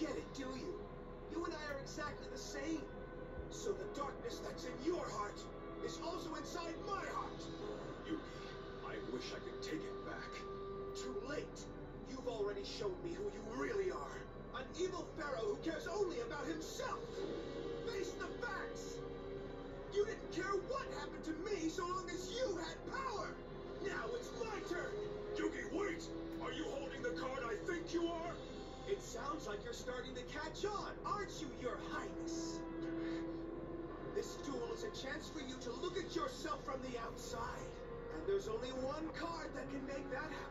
get it, do you? You and I are exactly the same. So the darkness that's in your heart is also inside my heart. Yugi, I wish I could take it back. Too late. You've already shown me who you really are. An evil pharaoh who cares only about himself. Face the facts. You didn't care what happened to me so long as you had power. Now it's my turn. Yugi, wait! Are you holding the card I think you are? It sounds like you're starting to catch on, aren't you, Your Highness? This duel is a chance for you to look at yourself from the outside. And there's only one card that can make that